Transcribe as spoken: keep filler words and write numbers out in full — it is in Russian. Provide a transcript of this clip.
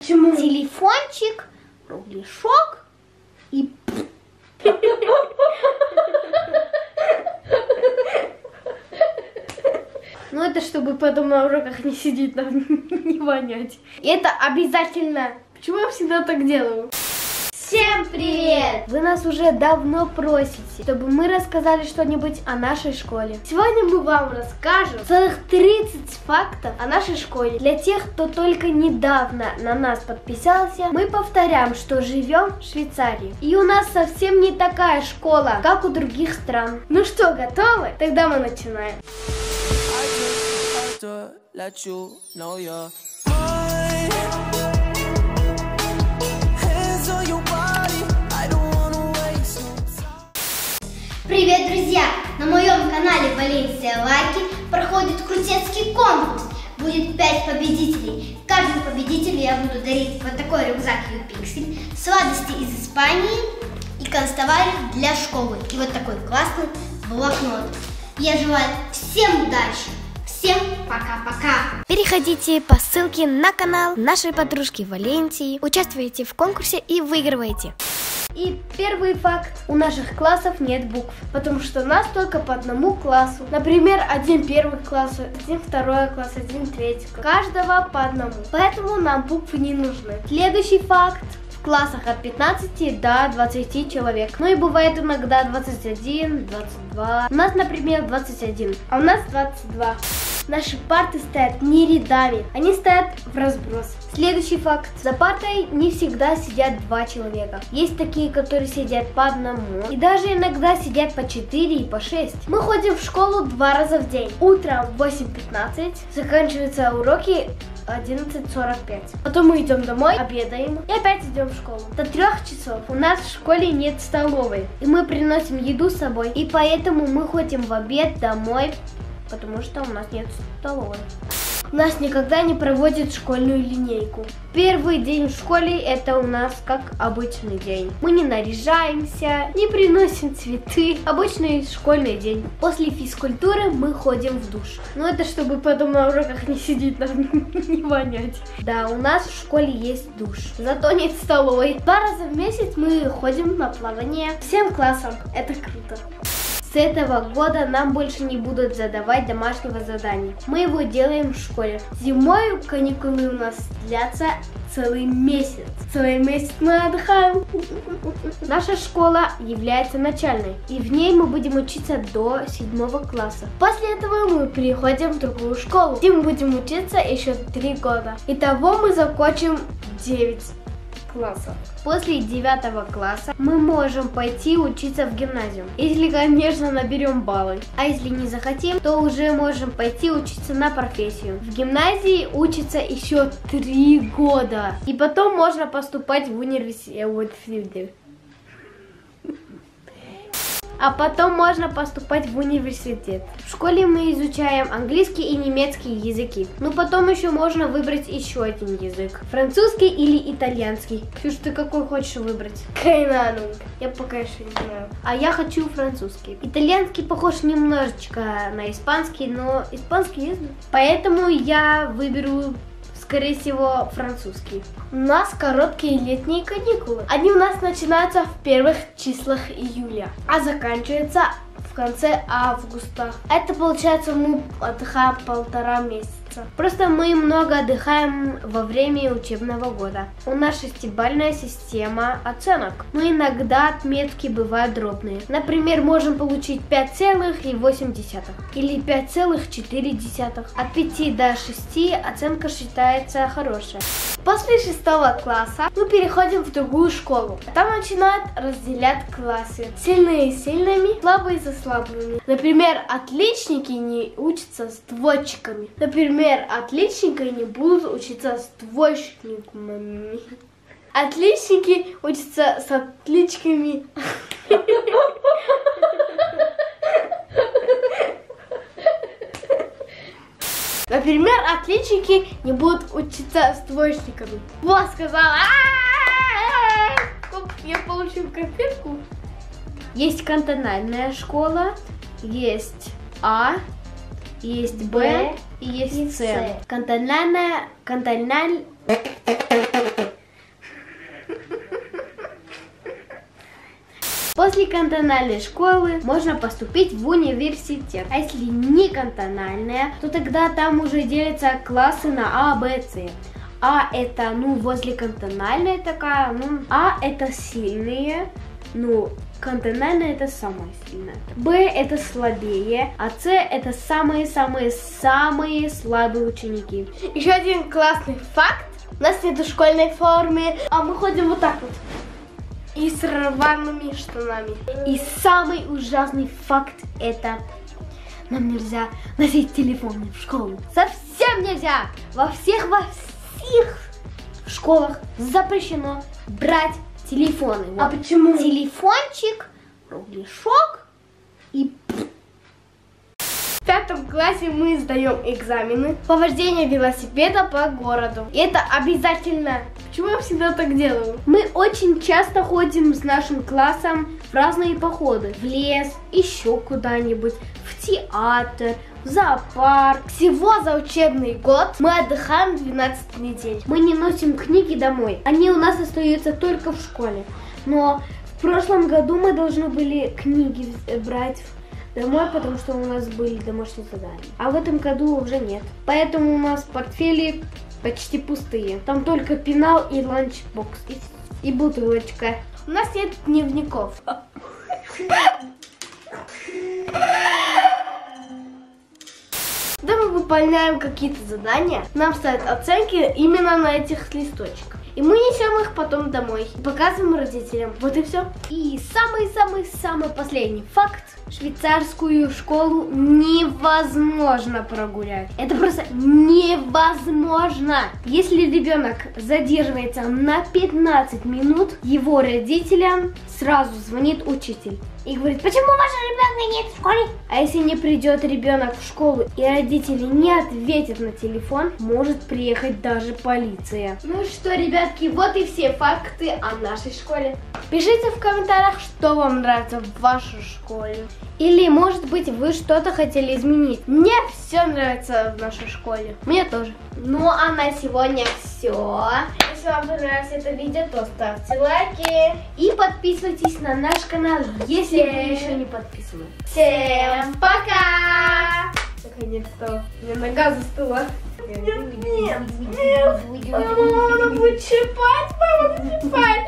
Почему? Телефончик, кругляшок и... Ну это чтобы потом на уроках не сидеть, нам не вонять. И это обязательно. Почему я всегда так делаю? Всем привет! Вы нас уже давно просите, чтобы мы рассказали что-нибудь о нашей школе. Сегодня мы вам расскажем целых тридцать фактов о нашей школе. Для тех, кто только недавно на нас подписался, мы повторяем, что живем в Швейцарии. И у нас совсем не такая школа, как у других стран. Ну что, готовы? Тогда мы начинаем. Привет, друзья! На моем канале Валенсия Лаки проходит крутецкий конкурс. Будет пять победителей. Каждому победителю я буду дарить вот такой рюкзак Юпиксель, сладости из Испании и канцтоварик для школы. И вот такой классный блокнот. Я желаю всем удачи! Всем пока-пока! Переходите по ссылке на канал нашей подружки Валенсии, участвуйте в конкурсе и выигрывайте. И первый факт. У наших классов нет букв, потому что у нас только по одному классу. Например, один первый класс, один второй класс, один третий класс. Каждого по одному. Поэтому нам буквы не нужны. Следующий факт. В классах от пятнадцати до двадцати человек. Ну и бывает иногда двадцать один, двадцать два. У нас, например, двадцать один, а у нас двадцать два. Наши парты стоят не рядами, они стоят в разброс. Следующий факт. За партой не всегда сидят два человека. Есть такие, которые сидят по одному. И даже иногда сидят по четыре и по шесть. Мы ходим в школу два раза в день. Утром в восемь пятнадцать, заканчиваются уроки одиннадцать сорок пять. Потом мы идем домой, обедаем и опять идем в школу. До трех часов. У нас в школе нет столовой. И мы приносим еду с собой. И поэтому мы ходим в обед домой, потому что у нас нет столовой. У нас никогда не проводят школьную линейку. Первый день в школе это у нас как обычный день. Мы не наряжаемся, не приносим цветы. Обычный школьный день. После физкультуры мы ходим в душ. Но это чтобы потом на уроках не сидеть, нам не вонять. Да, у нас в школе есть душ. Зато нет столовой. Два раза в месяц мы ходим на плавание всем классом. Это круто. С этого года нам больше не будут задавать домашнего задания. Мы его делаем в школе. Зимой каникулы у нас длятся целый месяц. Целый месяц мы отдыхаем. Наша школа является начальной, и в ней мы будем учиться до седьмого класса. После этого мы переходим в другую школу, где мы будем учиться еще три года. Итого мы закончим девять классов. После девятого класса мы можем пойти учиться в гимназию, если, конечно, наберем баллы. А если не захотим, то уже можем пойти учиться на профессию. В гимназии учится еще три года. И потом можно поступать в университет. А потом можно поступать в университет. В школе мы изучаем английский и немецкий языки. Но потом еще можно выбрать еще один язык. Французский или итальянский. Ксюш, ты какой хочешь выбрать? Keine Ahnung. Я пока еще не знаю. А я хочу французский. Итальянский похож немножечко на испанский, но испанский я знаю. Поэтому я выберу, скорее всего, французский. У нас короткие летние каникулы. Они у нас начинаются в первых числах июля, а заканчиваются в конце августа. Это получается мы отдыхаем полтора месяца. Просто мы много отдыхаем во время учебного года. У нас шестибалльная система оценок, но иногда отметки бывают дробные. Например, можем получить пять целых восемь десятых или пять целых четыре десятых. От пяти до шести оценка считается хорошая. После шестого класса мы переходим в другую школу. Там начинают разделять классы. Сильные с сильными, слабые со слабыми. Например, отличники не учатся с двойчиками. Например, отличники не будут учиться с двоечниками. Отличники учатся с отличками. Например, отличники не будут учиться с двоечниками. Вот сказала. Я получил конфетку. Есть кантональная школа, есть А, есть Б и есть С. Кантональная, кантональ... После кантональной школы можно поступить в университет. А если не кантональная, то тогда там уже делятся классы на А, Б, С. А это, ну, возле кантональной такая, ну, А это сильные, ну, кантональная это самая сильная. Б это слабее, а С это самые-самые-самые слабые ученики. Еще один классный факт. У нас нет школьной формы, а мы ходим вот так вот. И с рваными штанами. И самый ужасный факт это... Нам нельзя носить телефоны в школу. Совсем нельзя! Во всех, во всех школах запрещено брать телефоны. А Вот. почему? Телефончик, кругляшок и... В пятом классе мы сдаем экзамены по вождению велосипеда по городу. И это обязательно. Почему я всегда так делаю? Мы очень часто ходим с нашим классом в разные походы. В лес, еще куда-нибудь, в театр, в зоопарк. Всего за учебный год мы отдыхаем двенадцать недель. Мы не носим книги домой. Они у нас остаются только в школе. Но в прошлом году мы должны были книги брать домой, потому что у нас были домашние задания. А в этом году уже нет. Поэтому у нас портфели почти пустые. Там только пенал и ланчбокс. И, и бутылочка. У нас нет дневников. Когда мы выполняем какие-то задания, нам ставят оценки именно на этих листочках. И мы несем их потом домой и показываем родителям. Вот и все. И самый-самый-самый последний факт. Швейцарскую школу невозможно прогулять. Это просто невозможно. Если ребенок задерживается на пятнадцать минут, его родителям сразу звонит учитель и говорит: почему вашего ребенка нет в школе? А если не придет ребенок в школу и родители не ответят на телефон, может приехать даже полиция. Ну что, ребятки, вот и все факты о нашей школе. Пишите в комментариях, что вам нравится в вашей школе. Или, может быть, вы что-то хотели изменить. Мне все нравится в нашей школе. Мне тоже. Ну, а на сегодня все. Если вам понравилось это видео, то ставьте лайки. И подписывайтесь на наш канал, если Всем. вы еще не подписаны. Всем пока! Наконец-то. У меня нога застыла. Нет, нет, нет. Мама, надо будет чипать, мама, чипать.